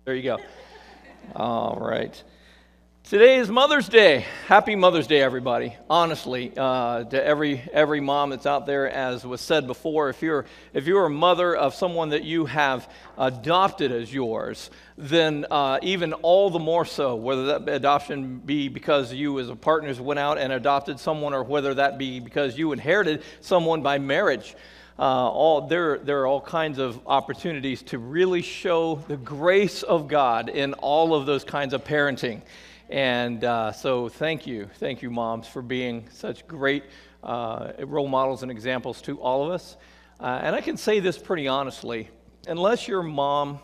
There you go. All right. Today is Mother's Day. Happy Mother's Day, everybody. Honestly, to every mom that's out there, as was said before, if you're a mother of someone that you have adopted as yours, then even all the more so, whether that adoption be because you as a partners went out and adopted someone, or whether that be because you inherited someone by marriage. There are all kinds of opportunities to really show the grace of God in all of those kinds of parenting. And so thank you, moms, for being such great role models and examples to all of us. And I can say this pretty honestly, unless your mom,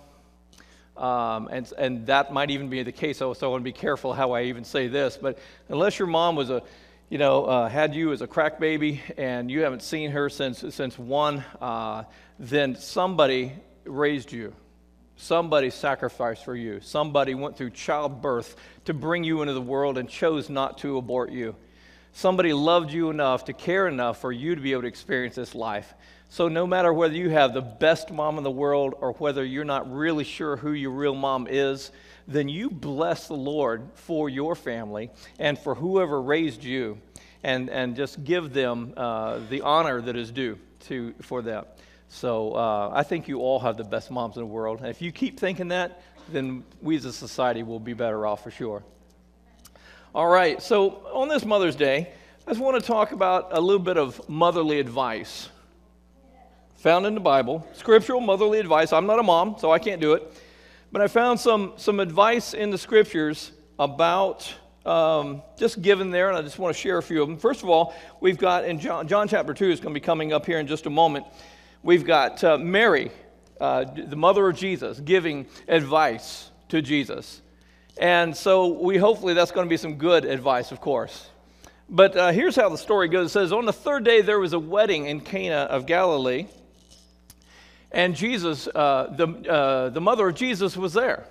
and that might even be the case, so I want to be careful how I even say this, but unless your mom was had you as a crack baby and you haven't seen her since one, then somebody raised you. Somebody sacrificed for you. Somebody went through childbirth to bring you into the world and chose not to abort you. Somebody loved you enough to care enough for you to be able to experience this life. So no matter whether you have the best mom in the world or whether you're not really sure who your real mom is, then you bless the Lord for your family and for whoever raised you, and just give them the honor that is due for them. So I think you all have the best moms in the world. And if you keep thinking that, then we as a society will be better off for sure. All right, so on this Mother's Day, I just want to talk about a little bit of motherly advice found in the Bible, scriptural motherly advice. I'm not a mom, so I can't do it. But I found some advice in the scriptures about just given there, and I just want to share a few of them. First of all, we've got in John chapter 2, is going to be coming up here in just a moment. We've got Mary, the mother of Jesus, giving advice to Jesus. And so hopefully that's going to be some good advice, of course. But here's how the story goes. It says, on the third day there was a wedding in Cana of Galilee, and Jesus, the mother of Jesus, was there.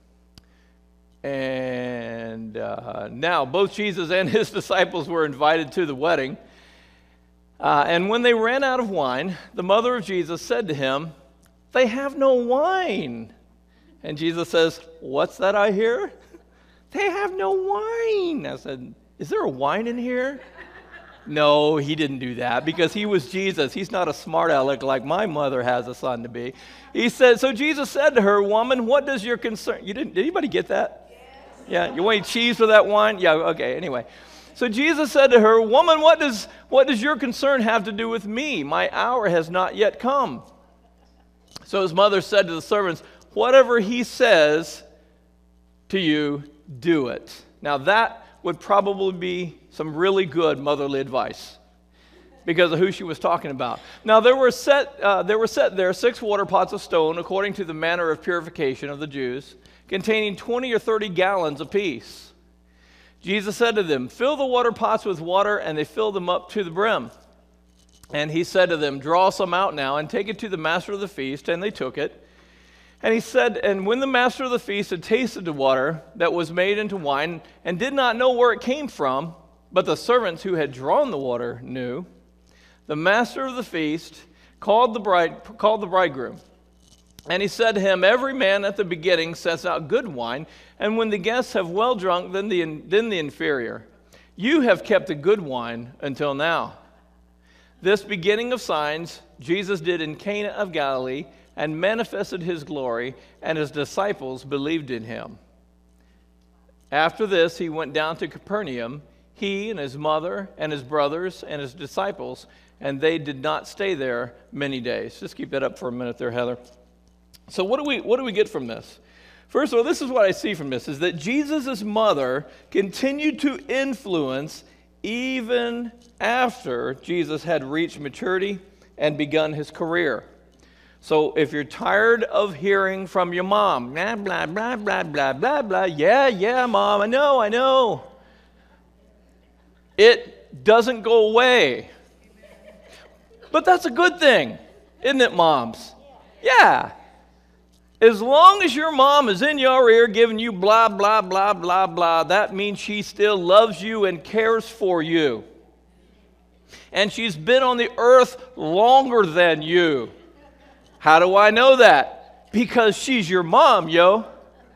And now both Jesus and his disciples were invited to the wedding. And when they ran out of wine, the mother of Jesus said to him, "They have no wine." And Jesus says, "What's that I hear? They have no wine." I said, "Is there a wine in here?" No, he didn't do that because he was Jesus. He's not a smart aleck like my mother has a son to be. He said, so Jesus said to her, "Woman, what does your concern?" Did anybody get that? Yes. Yeah, you want any cheese for that wine? Yeah, okay, anyway. So Jesus said to her, "Woman, what does your concern have to do with me? My hour has not yet come." So his mother said to the servants, "Whatever he says to you, do it." Now that would probably be some really good motherly advice because of who she was talking about. Now there were set there 6 water pots of stone according to the manner of purification of the Jews, containing 20 or 30 gallons apiece. Jesus said to them, "Fill the water pots with water," and they filled them up to the brim. And he said to them, "Draw some out now and take it to the master of the feast." And they took it. And he said, and when the master of the feast had tasted the water that was made into wine and did not know where it came from, but the servants who had drawn the water knew, the master of the feast called the bridegroom. And he said to him, "Every man at the beginning sets out good wine, and when the guests have well drunk, then the inferior. You have kept the good wine until now." This beginning of signs Jesus did in Cana of Galilee, and manifested his glory, and his disciples believed in him. After this, he went down to Capernaum, he and his mother and his brothers and his disciples, and they did not stay there many days. Just keep that up for a minute there, Heather. So what do we get from this? First of all, this is what I see from this, is that Jesus' mother continued to influence even after Jesus had reached maturity and begun his career. So if you're tired of hearing from your mom, blah, blah, blah, blah, blah, blah, blah, yeah, Mom, I know. It doesn't go away. But that's a good thing, isn't it, moms? Yeah. As long as your mom is in your ear giving you blah, blah, blah, blah, blah, that means she still loves you and cares for you. And she's been on the earth longer than you. How do I know that? Because she's your mom, yo.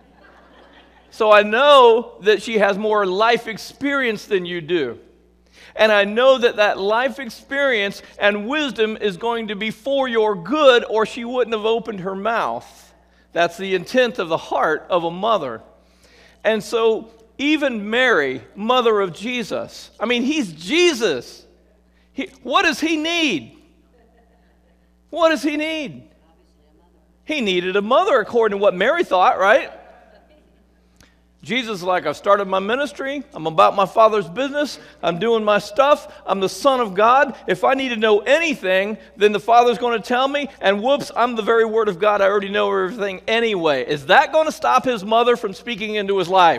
So I know that she has more life experience than you do. And I know that that life experience and wisdom is going to be for your good, or she wouldn't have opened her mouth. That's the intent of the heart of a mother. And so even Mary, mother of Jesus, I mean, he's Jesus. What does he need? What does he need? He needed a mother, according to what Mary thought, right? Jesus is like, I've started my ministry. I'm about my Father's business. I'm doing my stuff. I'm the Son of God. If I need to know anything, then the Father's going to tell me. And whoops, I'm the very Word of God. I already know everything anyway. Is that going to stop his mother from speaking into his life?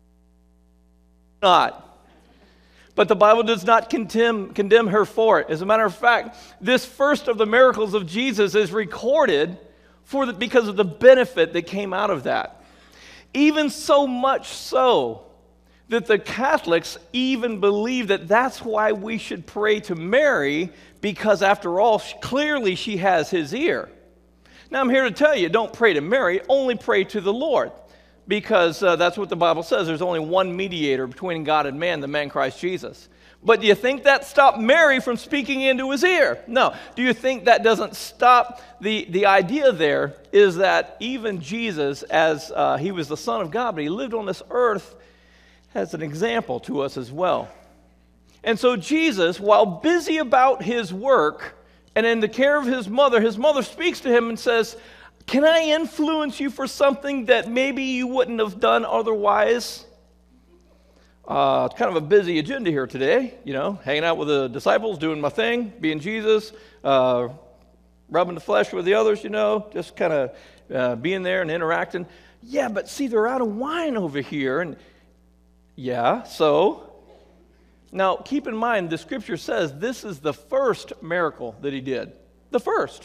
Not. But the Bible does not condemn her for it. As a matter of fact, this first of the miracles of Jesus is recorded because of the benefit that came out of that. Even so much so that the Catholics even believe that that's why we should pray to Mary, because after all, clearly she has his ear. Now I'm here to tell you, don't pray to Mary, only pray to the Lord, because that's what the Bible says. There's only one mediator between God and man, the man Christ Jesus. But do you think that stopped Mary from speaking into his ear? No. Do you think that doesn't stop? The idea there is that even Jesus, as he was the Son of God, but he lived on this earth as an example to us as well. And so Jesus, while busy about his work and in the care of his mother speaks to him and says, can I influence you for something that maybe you wouldn't have done otherwise? It's kind of a busy agenda here today, hanging out with the disciples, doing my thing, being Jesus, rubbing the flesh with the others, just kind of being there and interacting. Yeah, but see, they're out of wine over here. And yeah, so now keep in mind, the scripture says this is the first miracle that he did. The first.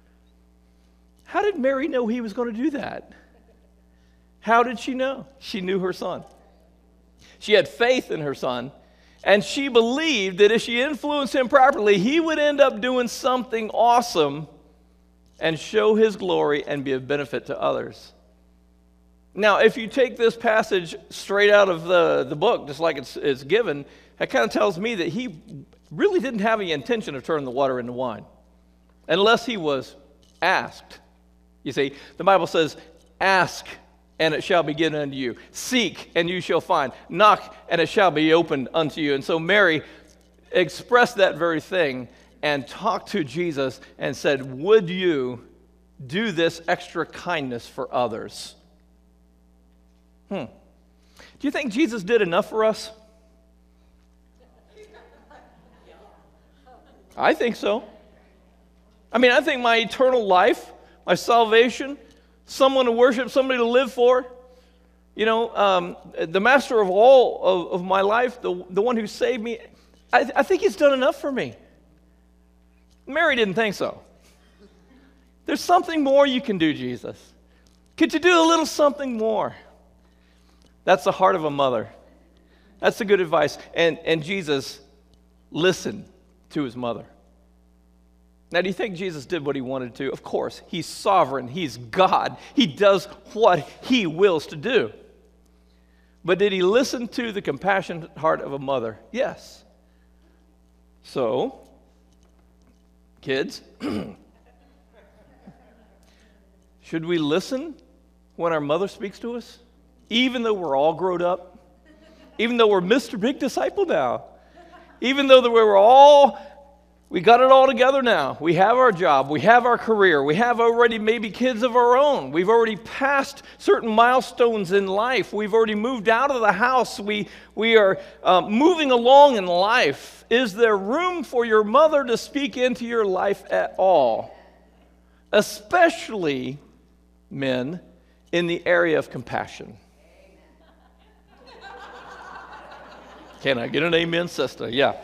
How did Mary know he was going to do that? How did she know? She knew her son. She had faith in her son, and she believed that if she influenced him properly, he would end up doing something awesome and show his glory and be of benefit to others. Now, if you take this passage straight out of the book, just like it's given, that kind of tells me that he really didn't have any intention of turning the water into wine, unless he was asked. You see, the Bible says, ask and it shall be given unto you. Seek, and you shall find. Knock, and it shall be opened unto you. And so Mary expressed that very thing and talked to Jesus and said, would you do this extra kindness for others? Do you think Jesus did enough for us? I think so. I mean, I think my eternal life, my salvation, someone to worship, somebody to live for. The master of all of my life, the one who saved me, I think he's done enough for me. Mary didn't think so. There's something more you can do, Jesus. Could you do a little something more? That's the heart of a mother. That's the good advice. And Jesus listened to his mother. Now, do you think Jesus did what he wanted to? Of course. He's sovereign. He's God. He does what he wills to do. But did he listen to the compassionate heart of a mother? Yes. So, kids, should we listen when our mother speaks to us? Even though we're all grown up? Even though we're Mr. Big Disciple now? Even though we got it all together now. We have our job. We have our career. We have already maybe kids of our own. We've already passed certain milestones in life. We've already moved out of the house. We are moving along in life. Is there room for your mother to speak into your life at all? Especially, men, in the area of compassion. Can I get an amen, sister? Yeah.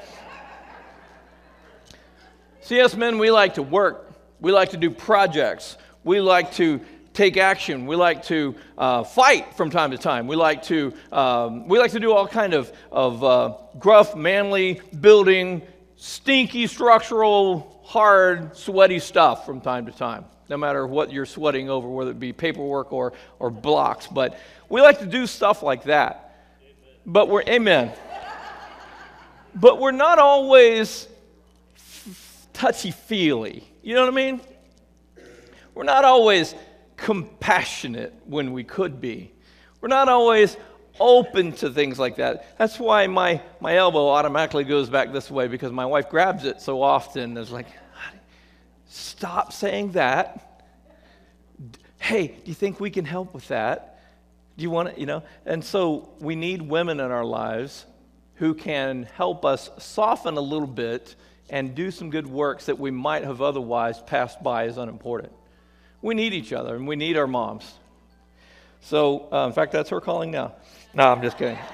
See, us men, we like to work. We like to do projects. We like to take action. We like to fight from time to time. We like to do all kind of gruff, manly, building, stinky, structural, hard, sweaty stuff from time to time. no matter what you're sweating over, whether it be paperwork or blocks. But we like to do stuff like that. But amen. But we're not always touchy-feely. You know what I mean? We're not always compassionate when we could be. We're not always open to things like that. That's why my elbow automatically goes back this way, because my wife grabs it so often. It's like, stop saying that. Hey, do you think we can help with that? Do you want to, And so we need women in our lives who can help us soften a little bit and do some good works that we might have otherwise passed by as unimportant. We need each other, and we need our moms. So, in fact, that's her calling now. No, I'm just kidding.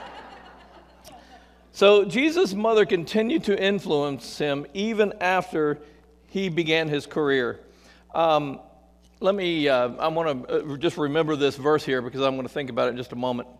So, Jesus' mother continued to influence him even after he began his career. I want to just remember this verse here, because I'm going to think about it in just a moment.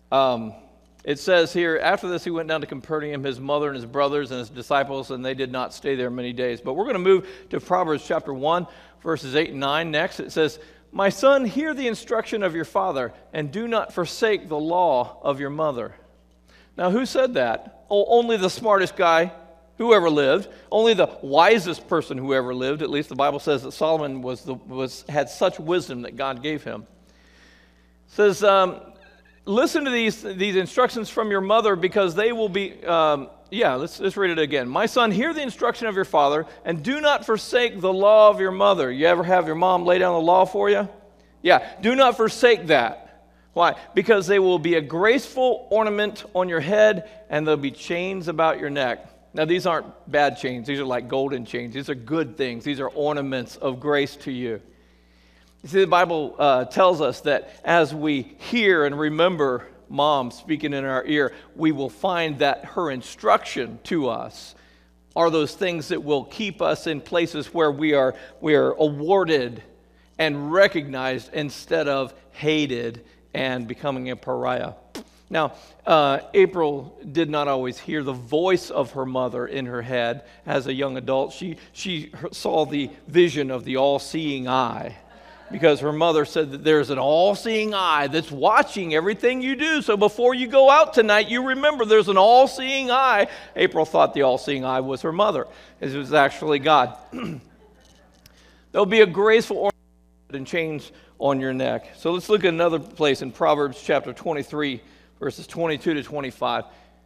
It says here, after this he went down to Capernaum, his mother and his brothers and his disciples, and they did not stay there many days. But we're going to move to Proverbs chapter 1, verses 8 and 9 next. It says, "My son, hear the instruction of your father, and do not forsake the law of your mother." Now, who said that? Oh, only the smartest guy who ever lived, only the wisest person who ever lived. At least the Bible says that Solomon had such wisdom that God gave him. It says, listen to these instructions from your mother, because they will be, let's read it again. "My son, hear the instruction of your father, and do not forsake the law of your mother." You ever have your mom lay down the law for you? Yeah, do not forsake that. Why? Because they will be a graceful ornament on your head, and there'll be chains about your neck. Now, these aren't bad chains. These are like golden chains. These are good things. These are ornaments of grace to you. You see, the Bible tells us that as we hear and remember Mom speaking in our ear, we will find that her instruction to us are those things that will keep us in places where we are awarded and recognized instead of hated and becoming a pariah. Now, April did not always hear the voice of her mother in her head as a young adult. She saw the vision of the all-seeing eye, because her mother said that there's an all-seeing eye that's watching everything you do. So before you go out tonight, you remember there's an all-seeing eye. April thought the all-seeing eye was her mother. It was actually God. There'll be a graceful ornament and chains on your neck. So let's look at another place in Proverbs chapter 23, verses 22 to 25.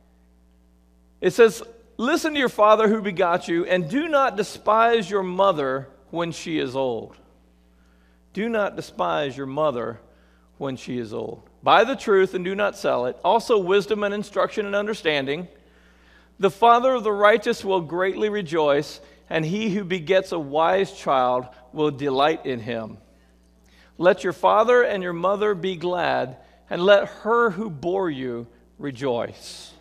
It says, "Listen to your father who begot you, and do not despise your mother when she is old." Do not despise your mother when she is old. "Buy the truth and do not sell it. Also wisdom and instruction and understanding. The father of the righteous will greatly rejoice, and he who begets a wise child will delight in him. Let your father and your mother be glad, and let her who bore you rejoice."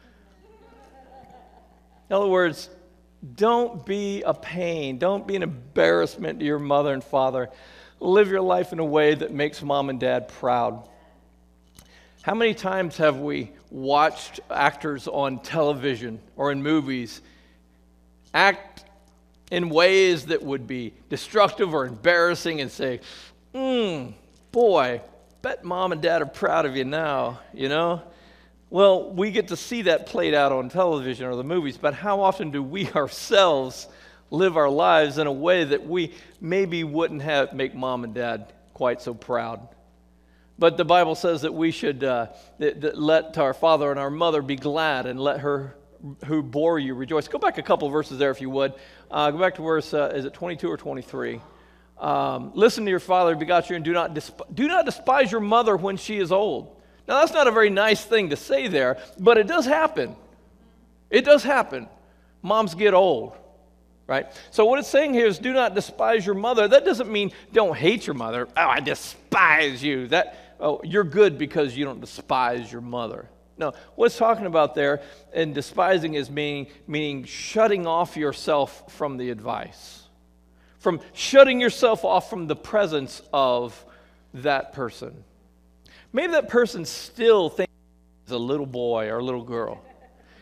In other words, don't be a pain. Don't be an embarrassment to your mother and father. Live your life in a way that makes mom and dad proud. How many times have we watched actors on television or in movies act in ways that would be destructive or embarrassing and say, boy, bet mom and dad are proud of you now, Well, we get to see that played out on television or the movies, but how often do we ourselves live our lives in a way that we maybe wouldn't make mom and dad quite so proud? But the Bible says that we should let our father and our mother be glad, and let her who bore you rejoice. Go back a couple of verses there if you would. Go back to verse, is it 22 or 23? "Listen to your father who begot you, and do not despise your mother when she is old." Now, that's not a very nice thing to say there, but it does happen. It does happen. Moms get old, right? So what it's saying here is, do not despise your mother. That doesn't mean don't hate your mother. "Oh, I despise you." You're good because you don't despise your mother. No, what it's talking about there in despising is meaning shutting off yourself from the advice, from shutting yourself off from the presence of that person. Maybe that person still thinks he's a little boy or a little girl.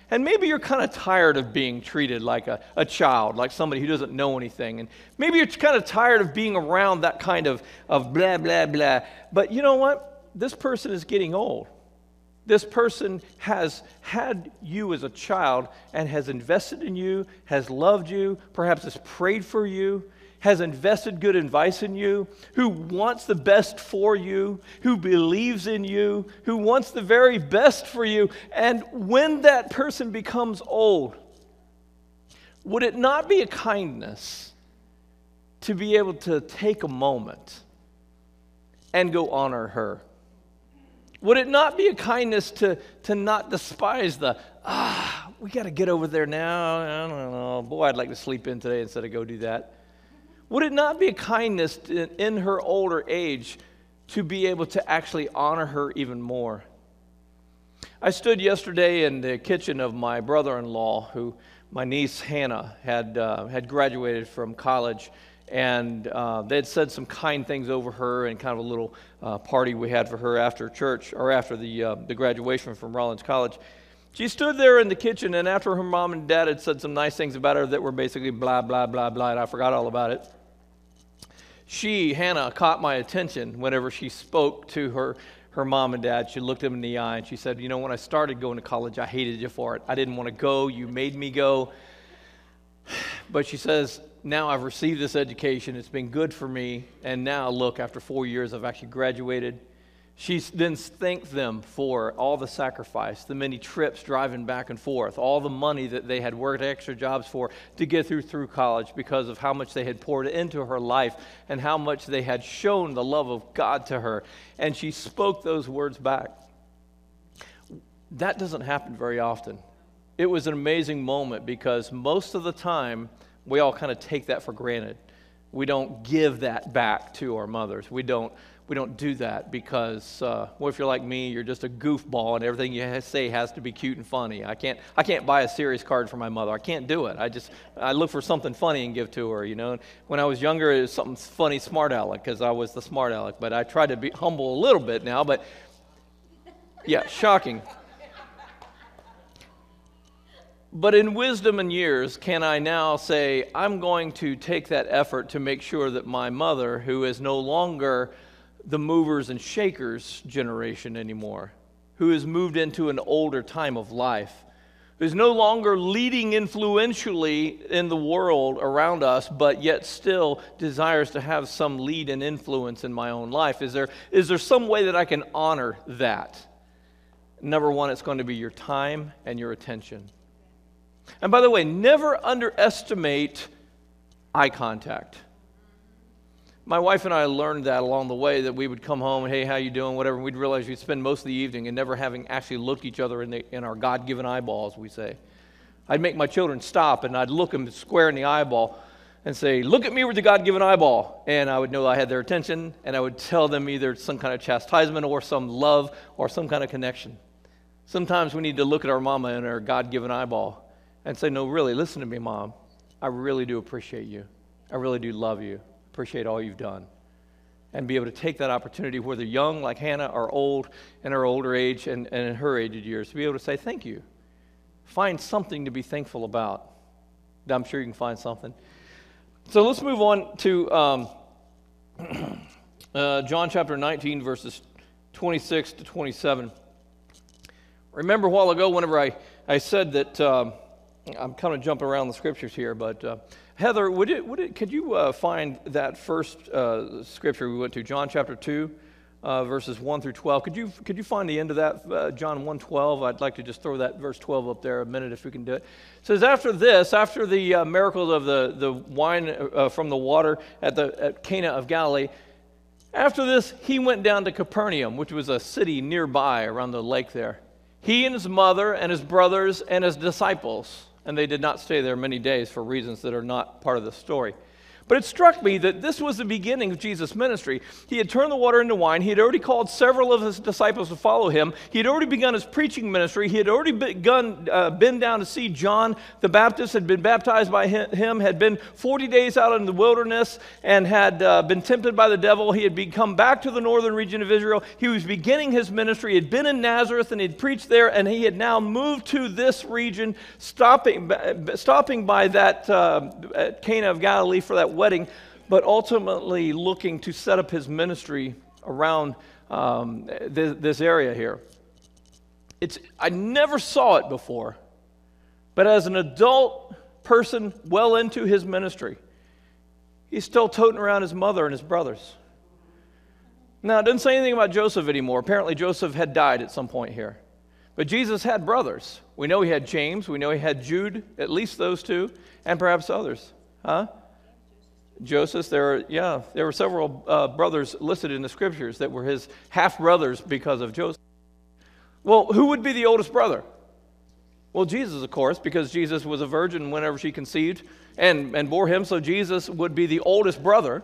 And maybe you're kind of tired of being treated like a child, like somebody who doesn't know anything. And maybe you're kind of tired of being around that kind of blah, blah, blah. But you know what? This person is getting old. This person has had you as a child and has invested in you, has loved you, perhaps has prayed for you, has invested good advice in you, who wants the best for you, who believes in you, who wants the very best for you. And when that person becomes old, would it not be a kindness to be able to take a moment and go honor her? Would it not be a kindness to not despise we got to get over there now? I don't know. Boy, I'd like to sleep in today instead of go do that. Would it not be a kindness in her older age to be able to actually honor her even more? I stood yesterday in the kitchen of my brother-in-law, who my niece Hannah had graduated from college, and they had said some kind things over her and kind of a little party we had for her after church, or after the graduation from Rollins College. She stood there in the kitchen, and after her mom and dad had said some nice things about her that were basically blah, blah, blah, blah, and I forgot all about it, Hannah, caught my attention whenever she spoke to her mom and dad. She looked them in the eye and she said, you know, when I started going to college, I hated you for it. I didn't want to go. You made me go. But she says, now I've received this education. It's been good for me. And now, look, after 4 years, I've actually graduated. She then thanked them for all the sacrifice, the many trips driving back and forth, all the money that they had worked extra jobs for to get through college because of how much they had poured into her life and how much they had shown the love of God to her. And she spoke those words back. That doesn't happen very often. It was an amazing moment because most of the time we all kind of take that for granted. We don't give that back to our mothers. We don't do that because, if you're like me, you're just a goofball and everything you say has to be cute and funny. I can't buy a serious card for my mother. I can't do it. I look for something funny and give to her, you know. When I was younger, it was something funny, smart aleck, because I was the smart aleck. But I try to be humble a little bit now, but yeah, shocking. But in wisdom and years, can I now say, I'm going to take that effort to make sure that my mother, who is no longer the movers and shakers generation anymore, who has moved into an older time of life, who is no longer leading influentially in the world around us, but yet still desires to have some lead and influence in my own life. Is there some way that I can honor that? Number one, it's going to be your time and your attention. And by the way, never underestimate eye contact. My wife and I learned that along the way, that we would come home and, hey, how you doing, whatever, and we'd realize we'd spend most of the evening and never having actually looked each other in our God-given eyeballs, we say. I'd make my children stop, and I'd look them square in the eyeball and say, look at me with the God-given eyeball. And I would know I had their attention, and I would tell them either some kind of chastisement or some love or some kind of connection. Sometimes we need to look at our mama in her God-given eyeball and say, no, really, listen to me, Mom. I really do appreciate you. I really do love you. Appreciate all you've done. And be able to take that opportunity, whether young like Hannah or old in her older age and in her aged years, to be able to say thank you. Find something to be thankful about. I'm sure you can find something. So let's move on to John chapter 19, verses 26 to 27. Remember a while ago whenever I said that I'm kind of jumping around the scriptures here, but Heather, could you find that first scripture we went to, John chapter 2, verses 1 through 12? Could you find the end of that, John 1:12? I'd like to just throw that verse 12 up there a minute if we can do it. It says, after the miracles of the wine from the water at Cana of Galilee, after this, he went down to Capernaum, which was a city nearby around the lake there. He and his mother and his brothers and his disciples. And they did not stay there many days for reasons that are not part of the story. But it struck me that this was the beginning of Jesus' ministry. He had turned the water into wine. He had already called several of his disciples to follow him. He had already begun his preaching ministry. He had already been down to see John the Baptist, had been baptized by him, had been 40 days out in the wilderness, and had been tempted by the devil. He had come back to the northern region of Israel. He was beginning his ministry. He had been in Nazareth, and he had preached there, and he had now moved to this region, stopping by that Cana of Galilee for that wedding, but ultimately looking to set up his ministry around this area here. I never saw it before, but as an adult person well into his ministry, he's still toting around his mother and his brothers. Now, it doesn't say anything about Joseph anymore. Apparently, Joseph had died at some point here. But Jesus had brothers. We know he had James. We know he had Jude, at least those two, and perhaps others. Huh? Joseph, there were several brothers listed in the scriptures that were his half-brothers because of Joseph. Well, who would be the oldest brother? Well, Jesus, of course, because Jesus was a virgin whenever she conceived and bore him, so Jesus would be the oldest brother.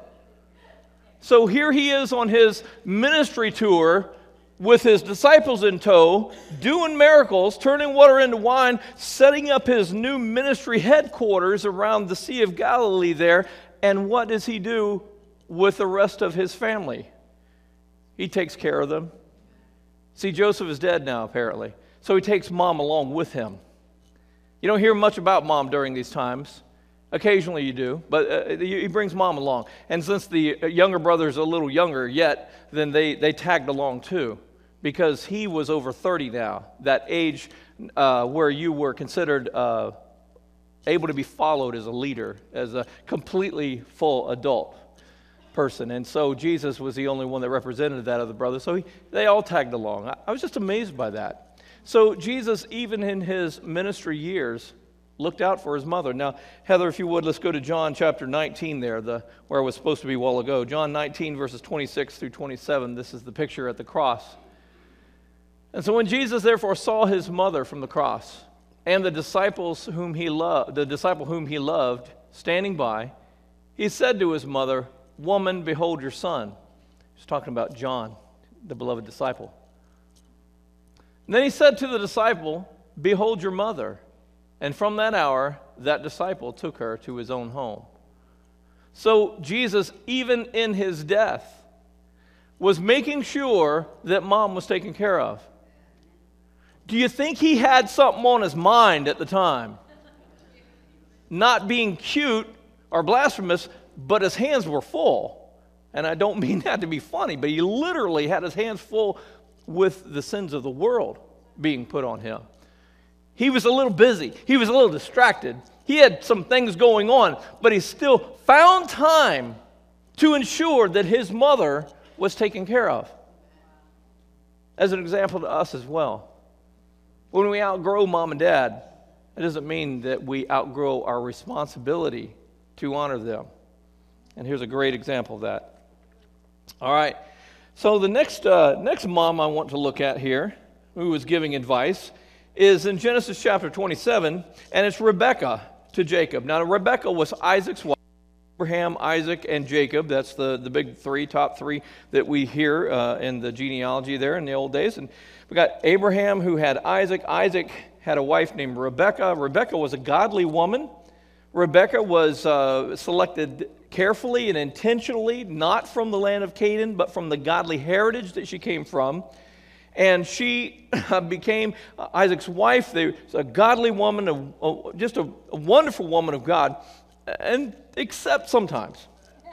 So here he is on his ministry tour with his disciples in tow, doing miracles, turning water into wine, setting up his new ministry headquarters around the Sea of Galilee there. And what does he do with the rest of his family? He takes care of them. See, Joseph is dead now, apparently. So he takes mom along with him. You don't hear much about mom during these times. Occasionally you do, but he brings mom along. And since the younger brother's a little younger yet, then they tagged along too, because he was over 30 now, that age where you were considered able to be followed as a leader, as a completely full adult person. And so Jesus was the only one that represented that other brother. So they all tagged along. I was just amazed by that. So Jesus, even in his ministry years, looked out for his mother. Now, Heather, if you would, let's go to John chapter 19 there, where it was supposed to be a while ago. John 19, verses 26 through 27. This is the picture at the cross. And so when Jesus, therefore, saw his mother from the cross, and the disciple whom he loved, standing by, he said to his mother, "Woman, behold your son." He's talking about John, the beloved disciple. And then he said to the disciple, "Behold your mother." And from that hour, that disciple took her to his own home. So Jesus, even in his death, was making sure that mom was taken care of. Do you think he had something on his mind at the time? Not being cute or blasphemous, but his hands were full. And I don't mean that to be funny, but he literally had his hands full with the sins of the world being put on him. He was a little busy. He was a little distracted. He had some things going on, but he still found time to ensure that his mother was taken care of. As an example to us as well. When we outgrow mom and dad, it doesn't mean that we outgrow our responsibility to honor them. And here's a great example of that. All right. So the next mom I want to look at here, who was giving advice, is in Genesis chapter 27, and it's Rebekah to Jacob. Now, Rebekah was Isaac's wife. Abraham, Isaac, and Jacob. That's the big three, top three that we hear in the genealogy there in the old days. And we got Abraham, who had Isaac. Isaac had a wife named Rebekah. Rebekah was a godly woman. Rebekah was selected carefully and intentionally, not from the land of Canaan, but from the godly heritage that she came from. And she became Isaac's wife. She was a godly woman, just a wonderful woman of God, and except sometimes.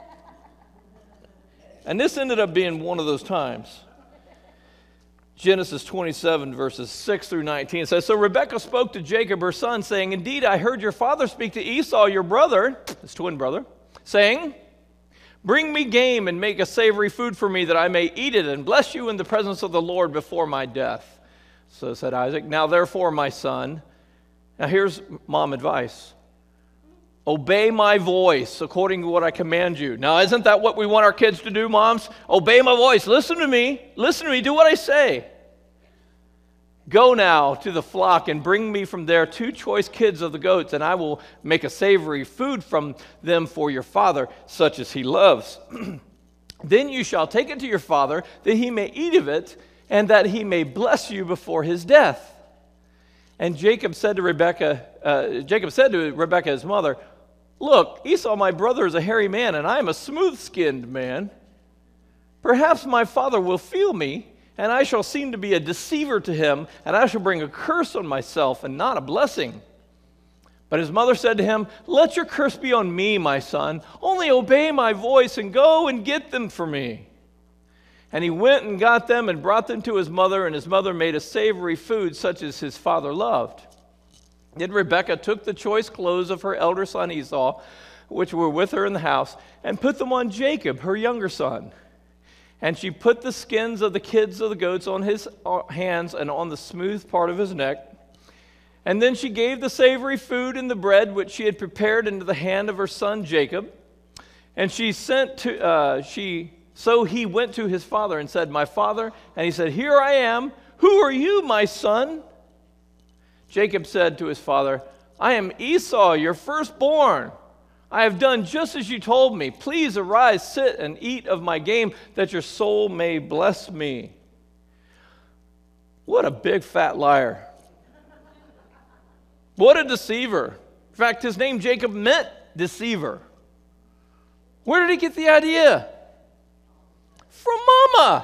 And this ended up being one of those times. Genesis 27, verses 6 through 19 says, "So Rebekah spoke to Jacob, her son, saying, 'Indeed, I heard your father speak to Esau, your brother,'" his twin brother, "saying, 'Bring me game and make a savory food for me that I may eat it and bless you in the presence of the Lord before my death.' So said Isaac, 'Now therefore, my son,'" now here's mom advice, "'obey my voice according to what I command you.'" Now, isn't that what we want our kids to do, moms? Obey my voice. Listen to me. Listen to me. Do what I say. Go now to the flock and bring me from there 2 choice kids of the goats, and I will make a savory food from them for your father, such as he loves. Then you shall take it to your father, that he may eat of it, and that he may bless you before his death. And Jacob said to Rebekah, his mother, Look, Esau my brother is a hairy man, and I am a smooth-skinned man. Perhaps my father will feel me, and I shall seem to be a deceiver to him, and I shall bring a curse on myself and not a blessing. But his mother said to him, Let your curse be on me, my son. Only obey my voice and go and get them for me. And he went and got them and brought them to his mother, and his mother made a savory food such as his father loved. Then Rebekah took the choice clothes of her elder son Esau, which were with her in the house, and put them on Jacob, her younger son. And she put the skins of the kids of the goats on his hands and on the smooth part of his neck. And then she gave the savory food and the bread which she had prepared into the hand of her son Jacob. And so he went to his father and said, My father. And he said, Here I am. Who are you, my son? Jacob said to his father, I am Esau, your firstborn. I have done just as you told me. Please arise, sit, and eat of my game, that your soul may bless me. What a big fat liar. What a deceiver. In fact, his name Jacob meant deceiver. Where did he get the idea? From Mama.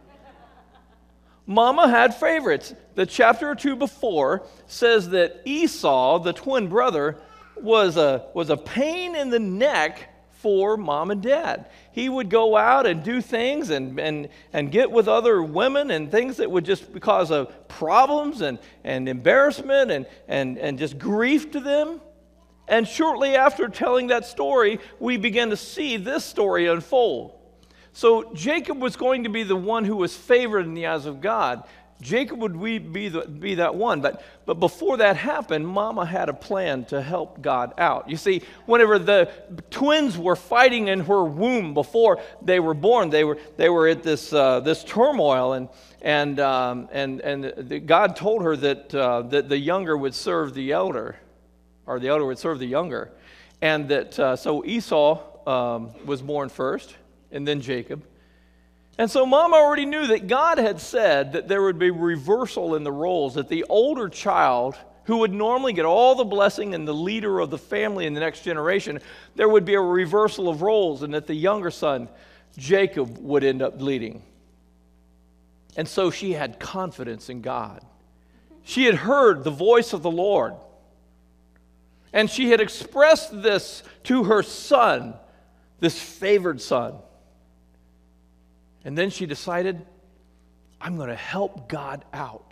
Mama had favorites. The chapter or 2 before says that Esau, the twin brother, was a pain in the neck for Mom and Dad. He would go out and do things and get with other women and things that would just cause problems and embarrassment and just grief to them. And shortly after telling that story, we began to see this story unfold. So Jacob was going to be the one who was favored in the eyes of God. Jacob would be that one. But before that happened, Mama had a plan to help God out. You see, whenever the twins were fighting in her womb before they were born, they were at this turmoil, and God told her that the younger would serve the elder, or the elder would serve the younger, and that so Esau was born first, and then Jacob. And so Mom already knew that God had said that there would be reversal in the roles, that the older child, who would normally get all the blessing and the leader of the family in the next generation, there would be a reversal of roles, and that the younger son, Jacob, would end up leading. And so she had confidence in God. She had heard the voice of the Lord. And she had expressed this to her son, this favored son. And then she decided, I'm going to help God out.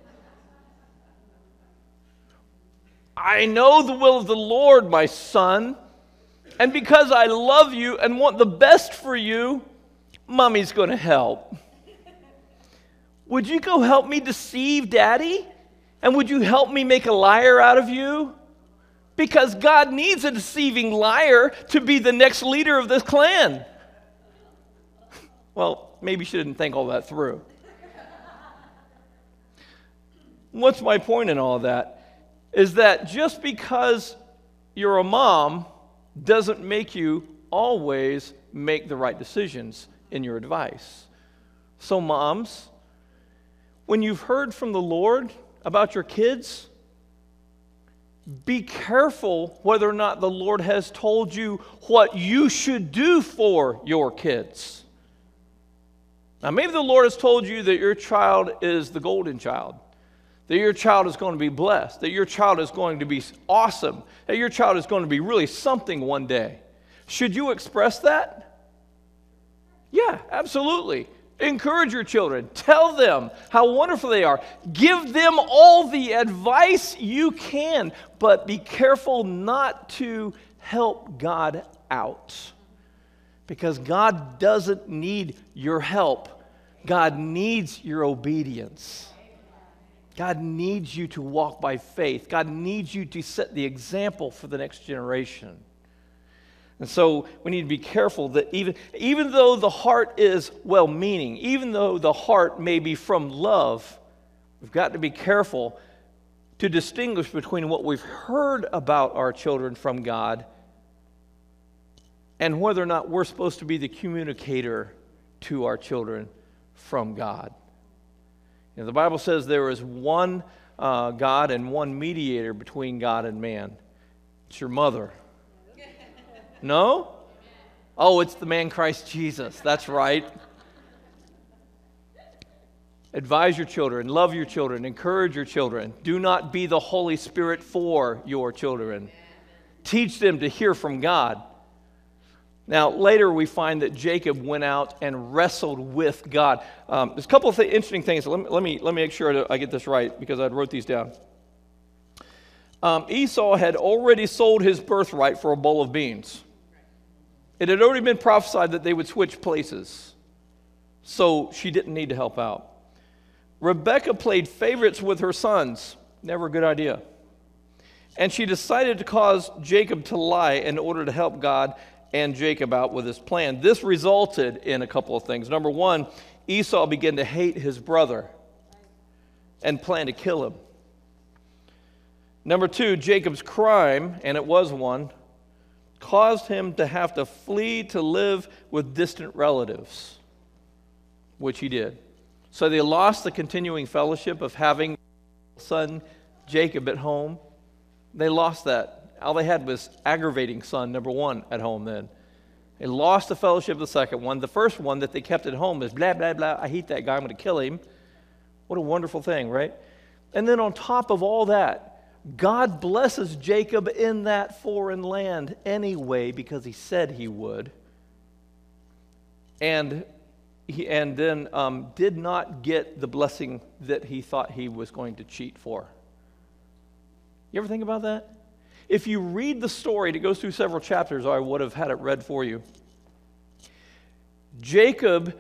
I know the will of the Lord, my son. And because I love you and want the best for you, Mommy's going to help. Would you go help me deceive Daddy? And would you help me make a liar out of you? Because God needs a deceiving liar to be the next leader of this clan. Well, maybe she didn't think all that through. What's my point in all of that? Is that just because you're a mom doesn't make you always make the right decisions in your advice. So moms, when you've heard from the Lord about your kids, be careful whether or not the Lord has told you what you should do for your kids. Now, maybe the Lord has told you that your child is the golden child, that your child is going to be blessed, that your child is going to be awesome, that your child is going to be really something one day. Should you express that? Yeah, absolutely. Encourage your children. Tell them how wonderful they are. Give them all the advice you can, but be careful not to help God out. Because God doesn't need your help. God needs your obedience. God needs you to walk by faith. God needs you to set the example for the next generation. And so we need to be careful that even though the heart is well-meaning, even though the heart may be from love, We've got to be careful to distinguish between what we've heard about our children from God and whether or not we're supposed to be the communicator to our children from God. You know, the Bible says there is one God and one mediator between God and man. It's your mother. No? Oh, it's the man Christ Jesus. That's right. Advise your children, love your children, encourage your children. Do not be the Holy Spirit for your children. Teach them to hear from God. Now, later we find that Jacob went out and wrestled with God. There's a couple of interesting things. Let me make sure that I get this right because I wrote these down. Esau had already sold his birthright for a bowl of beans. It had already been prophesied that they would switch places, so she didn't need to help out. Rebekah played favorites with her sons. Never a good idea. And she decided to cause Jacob to lie in order to help God and Jacob out with his plan. This resulted in a couple of things. Number one, Esau began to hate his brother and plan to kill him. Number two, Jacob's crime, and it was one, caused him to have to flee to live with distant relatives, which he did. So they lost the continuing fellowship of having son Jacob at home. They lost that. All they had was aggravating son, number one, at home then. They lost the fellowship of the second one. The first one that they kept at home is blah, blah, blah. I hate that guy. I'm going to kill him. What a wonderful thing, right? And then on top of all that, God blesses Jacob in that foreign land anyway because he said he would. And then did not get the blessing that he thought he was going to cheat for. You ever think about that? If you read the story, it goes through several chapters, or I would have had it read for you. Jacob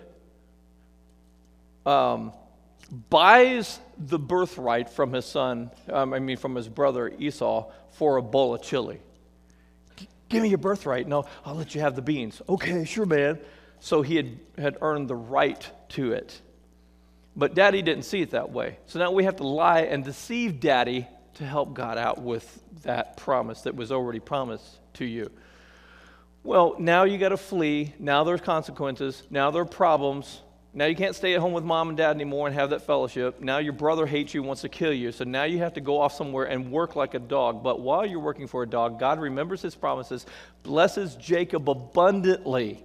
buys the birthright from his from his brother Esau for a bowl of chili. Give me your birthright. No, I'll let you have the beans. Okay, sure, man. So he had earned the right to it. But Daddy didn't see it that way. So now we have to lie and deceive Daddy to help God out with that promise that was already promised to you. Well, now you got to flee. Now there's consequences. Now there are problems. Now you can't stay at home with mom and dad anymore and have that fellowship. Now your brother hates you, wants to kill you. So now you have to go off somewhere and work like a dog. But while you're working for a dog, God remembers his promises, blesses Jacob abundantly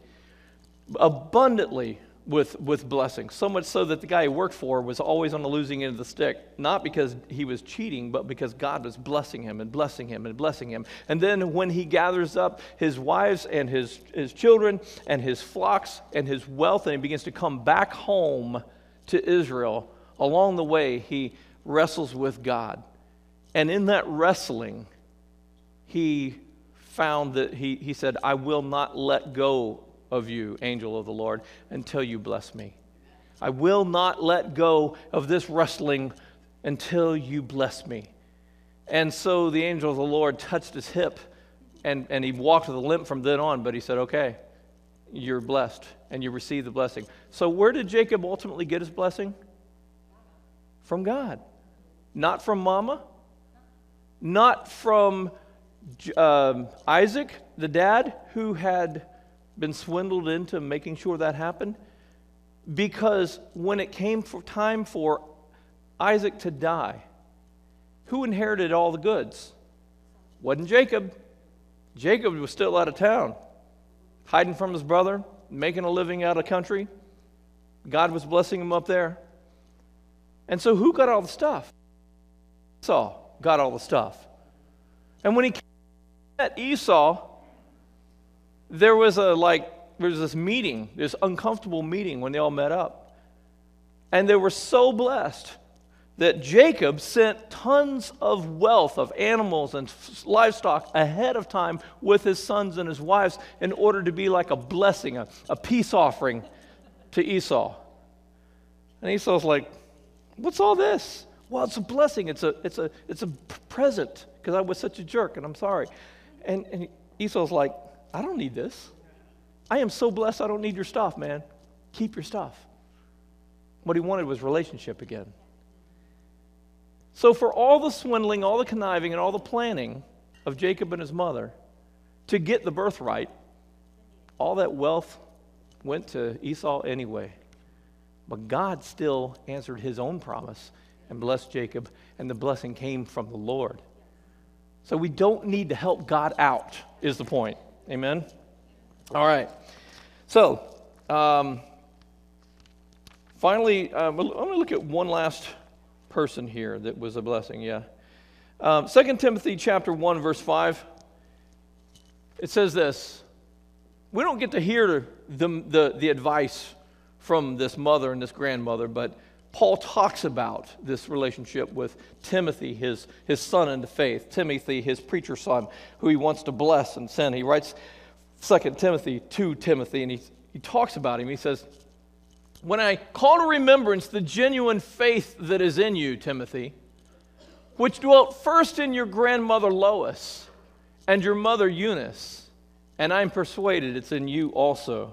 with blessings. So much so that the guy he worked for was always on the losing end of the stick. Not because he was cheating, but because God was blessing him and blessing him and blessing him. And then when he gathers up his wives and his children and his flocks and his wealth and he begins to come back home to Israel, along the way he wrestles with God. And in that wrestling, he found that he said, I will not let go of you, angel of the Lord, until you bless me. I will not let go of this wrestling until you bless me. And so the angel of the Lord touched his hip, and he walked with a limp from then on, but he said, okay, you're blessed, and you receive the blessing. So where did Jacob ultimately get his blessing? From God. Not from mama, not from Isaac, the dad, who had been swindled into making sure that happened, because when it came for time for Isaac to die, who inherited all the goods? Wasn't Jacob. Jacob was still out of town, hiding from his brother, making a living out of country. God was blessing him up there. And so who got all the stuff? Esau got all the stuff. And when he met Esau, there was this meeting, this uncomfortable meeting when they all met up. And they were so blessed that Jacob sent tons of wealth of animals and livestock ahead of time with his sons and his wives in order to be like a blessing, a peace offering to Esau. And Esau's like, what's all this? Well, it's a blessing. It's a present because I was such a jerk and I'm sorry. And Esau's like, I don't need this. I am so blessed I don't need your stuff, man. Keep your stuff. What he wanted was relationship again. So for all the swindling, all the conniving, and all the planning of Jacob and his mother to get the birthright, all that wealth went to Esau anyway. But God still answered his own promise and blessed Jacob, and the blessing came from the Lord. So we don't need to help God out, is the point. Amen? All right. So, finally, I'm going to look at one last person here that was a blessing, 2 Timothy chapter 1, verse 5. It says this. We don't get to hear the advice from this mother and this grandmother, but Paul talks about this relationship with Timothy, his son in the faith. Timothy, his preacher son, who he wants to bless and send. He writes 2 Timothy to Timothy, and he talks about him. He says, when I call to remembrance the genuine faith that is in you, Timothy, which dwelt first in your grandmother Lois and your mother Eunice, and I'm persuaded it's in you also.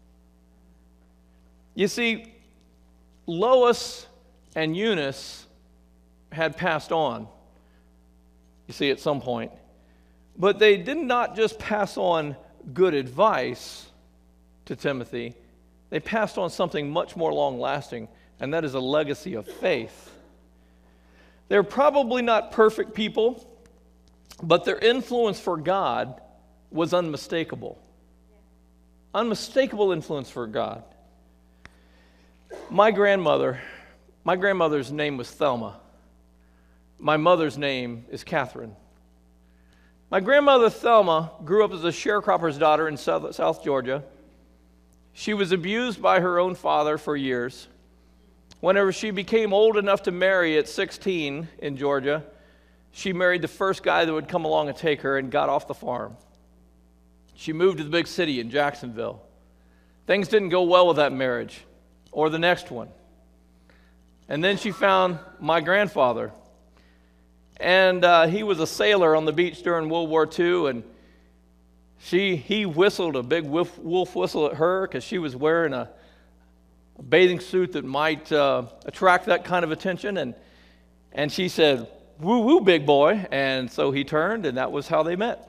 You see, Lois and Eunice had passed on, you see, at some point. But they did not just pass on good advice to Timothy. They passed on something much more long-lasting, and that is a legacy of faith. They're probably not perfect people, but their influence for God was unmistakable. Unmistakable influence for God. My grandmother's name was Thelma. My mother's name is Catherine. My grandmother Thelma grew up as a sharecropper's daughter in South Georgia. She was abused by her own father for years. Whenever she became old enough to marry at 16 in Georgia, she married the first guy that would come along and take her and got off the farm. She moved to the big city in Jacksonville. Things didn't go well with that marriage or the next one. And then she found my grandfather. And he was a sailor on the beach during World War II, and he whistled a big wolf whistle at her because she was wearing a bathing suit that might attract that kind of attention. And she said, "Woo woo, big boy." And so he turned, and that was how they met.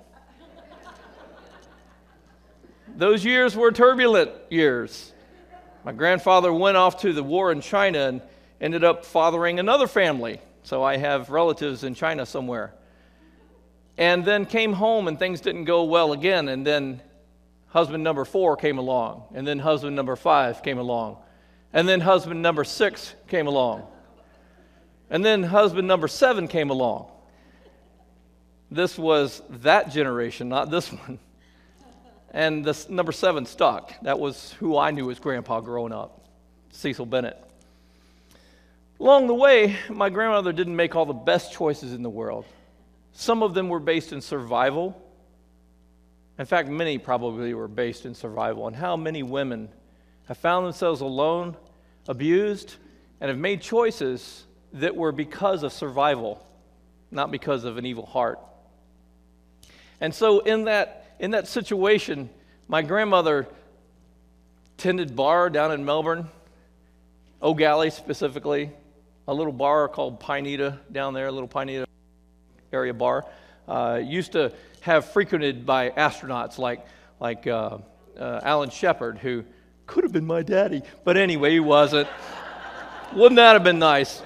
Those years were turbulent years. My grandfather went off to the war in China and ended up fathering another family. So I have relatives in China somewhere. And then came home and things didn't go well again. And then husband number 4 came along. And then husband number 5 came along. And then husband number 6 came along. And then husband number 7 came along. This was that generation, not this one. And this number 7 stuck. That was who I knew as Grandpa growing up, Cecil Bennett. Along the way, my grandmother didn't make all the best choices in the world. Some of them were based in survival. In fact, many probably were based in survival. And how many women have found themselves alone, abused, and have made choices that were because of survival, not because of an evil heart. And so in that situation, my grandmother tended bar down in Melbourne, O'Galley specifically, a little bar called Pineda down there, a little Pineda area bar. Used to have frequented by astronauts like Alan Shepard, who could have been my daddy, but anyway, he wasn't. Wouldn't that have been nice?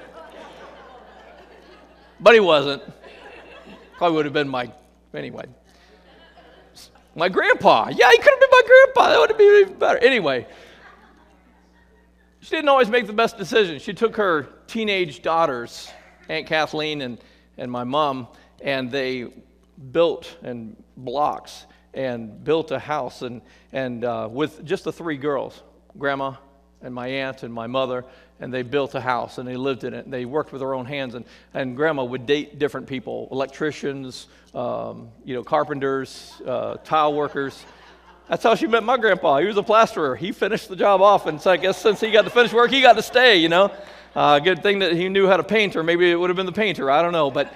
But he wasn't. Probably would have been anyway. My grandpa. Yeah, he could have been my grandpa. That would have been even better. Anyway, she didn't always make the best decisions. She took her teenage daughters, Aunt Kathleen and my mom, and they built and blocks and built a house and with just the 3 girls, Grandma and my aunt and my mother, and they built a house and they lived in it. And they worked with their own hands, and Grandma would date different people, electricians, carpenters, tile workers. That's how she met my grandpa. He was a plasterer. He finished the job off, and so I guess since he got to finish work, he got to stay, Good thing that he knew how to paint, or maybe it would have been the painter. I don't know, but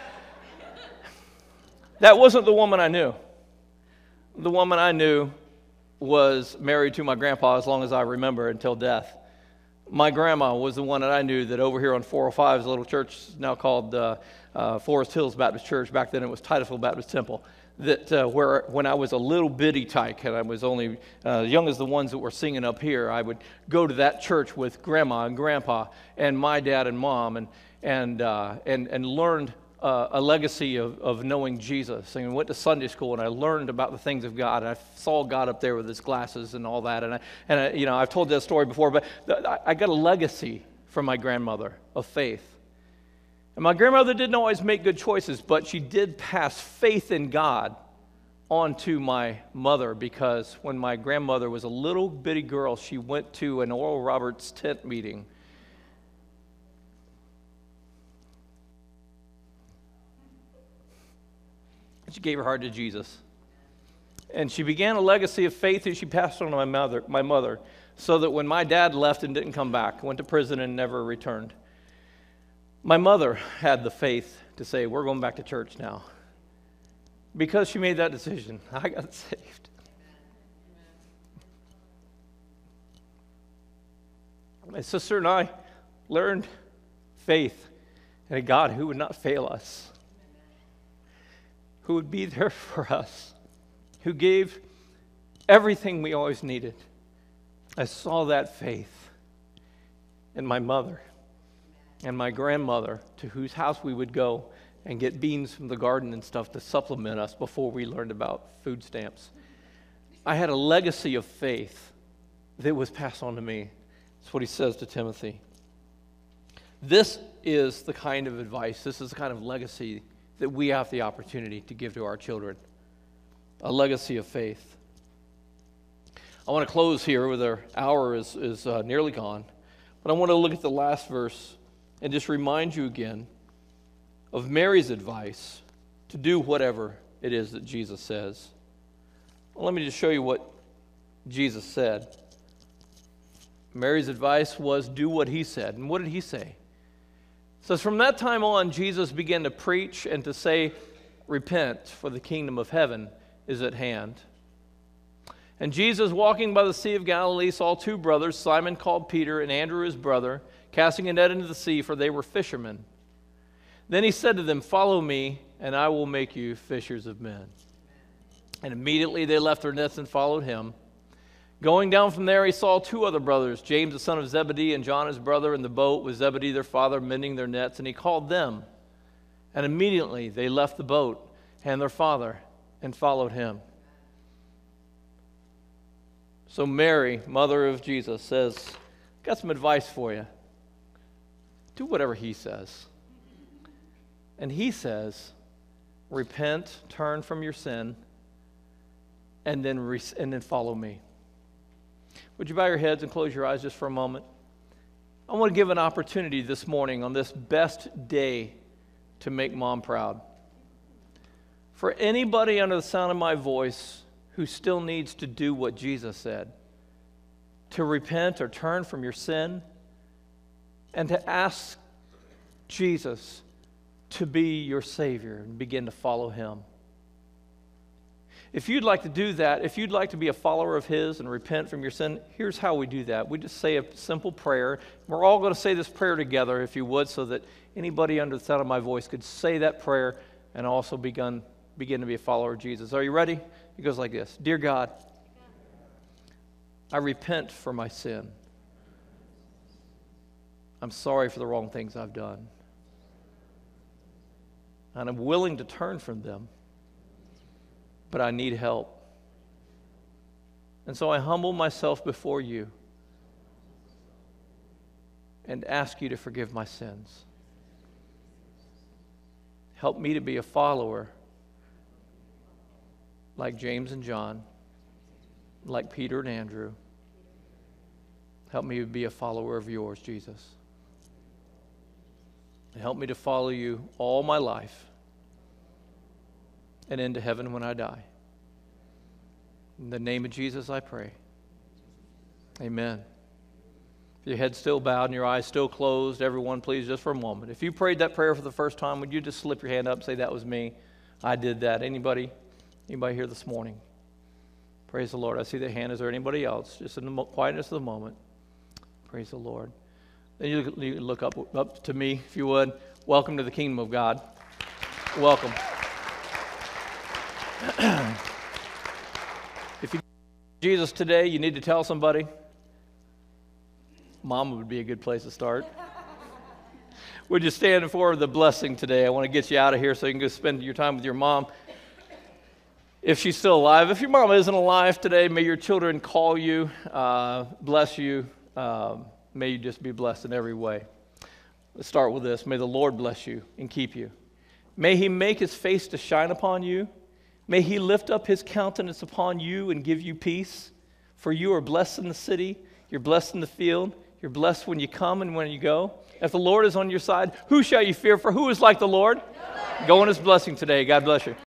that wasn't the woman I knew. The woman I knew was married to my grandpa as long as I remember, until death. My grandma was the one that I knew that over here on 405 is a little church now called Forest Hills Baptist Church. Back then it was Titusville Baptist Temple. That where when I was a little bitty tyke and I was only young as the ones that were singing up here, I would go to that church with Grandma and Grandpa and my dad and Mom and learned a legacy of knowing Jesus. And went to Sunday school and I learned about the things of God. And I saw God up there with his glasses and all that. And I you know, I've told that story before, but I got a legacy from my grandmother of faith. And my grandmother didn't always make good choices, but she did pass faith in God on to my mother, because when my grandmother was a little bitty girl, she went to an Oral Roberts tent meeting. She gave her heart to Jesus. And she began a legacy of faith that she passed on to my mother, so that when my dad left and didn't come back, went to prison and never returned, my mother had the faith to say, we're going back to church now. Because she made that decision, I got saved. My sister and I learned faith in a God who would not fail us, who would be there for us, who gave everything we always needed. I saw that faith in my mother and my grandmother, to whose house we would go and get beans from the garden and stuff to supplement us before we learned about food stamps. I had a legacy of faith that was passed on to me. That's what he says to Timothy. This is the kind of advice, this is the kind of legacy that we have the opportunity to give to our children. A legacy of faith. I want to close here with our hour is nearly gone. But I want to look at the last verse and just remind you again of Mary's advice to do whatever it is that Jesus says. Well, let me just show you what Jesus said. Mary's advice was do what he said. And what did he say? It says, from that time on, Jesus began to preach and to say, repent, for the kingdom of heaven is at hand. And Jesus, walking by the Sea of Galilee, saw two brothers, Simon called Peter and Andrew his brother, casting a net into the sea, for they were fishermen. Then he said to them, follow me, and I will make you fishers of men. And immediately they left their nets and followed him. Going down from there, he saw two other brothers, James the son of Zebedee and John his brother, in the boat with Zebedee their father, mending their nets, and he called them. And immediately they left the boat and their father and followed him. So Mary, mother of Jesus, says, got some advice for you. Do whatever he says. And he says, repent, turn from your sin, and then follow me. Would you bow your heads and close your eyes just for a moment? I want to give an opportunity this morning on this best day to make Mom proud. For anybody under the sound of my voice who still needs to do what Jesus said, to repent or turn from your sin, and to ask Jesus to be your Savior and begin to follow him. If you'd like to do that, if you'd like to be a follower of his and repent from your sin, here's how we do that. We just say a simple prayer. We're all going to say this prayer together, if you would, so that anybody under the sound of my voice could say that prayer and also begin to be a follower of Jesus. Are you ready? It goes like this. Dear God, I repent for my sin. I'm sorry for the wrong things I've done. And I'm willing to turn from them, but I need help. And so I humble myself before you and ask you to forgive my sins. Help me to be a follower like James and John, like Peter and Andrew. Help me to be a follower of yours, Jesus. And help me to follow you all my life and into heaven when I die. In the name of Jesus, I pray. Amen. If your head's still bowed and your eyes still closed, everyone, please, just for a moment. If you prayed that prayer for the first time, would you just slip your hand up and say, that was me? I did that. Anybody here this morning? Praise the Lord. I see the hand. Is there anybody else? Just in the quietness of the moment. Praise the Lord. Then you look up to me, if you would. Welcome to the kingdom of God. Welcome. If you Jesus today, you need to tell somebody. Mama would be a good place to start. Would you stand for the blessing today? I want to get you out of here so you can go spend your time with your mom. If she's still alive. If your mom isn't alive today, may your children call you, bless you. May you just be blessed in every way. Let's start with this. May the Lord bless you and keep you. May he make his face to shine upon you. May he lift up his countenance upon you and give you peace. For you are blessed in the city. You're blessed in the field. You're blessed when you come and when you go. If the Lord is on your side, who shall you fear? For who is like the Lord? Nobody. Go in his blessing today. God bless you.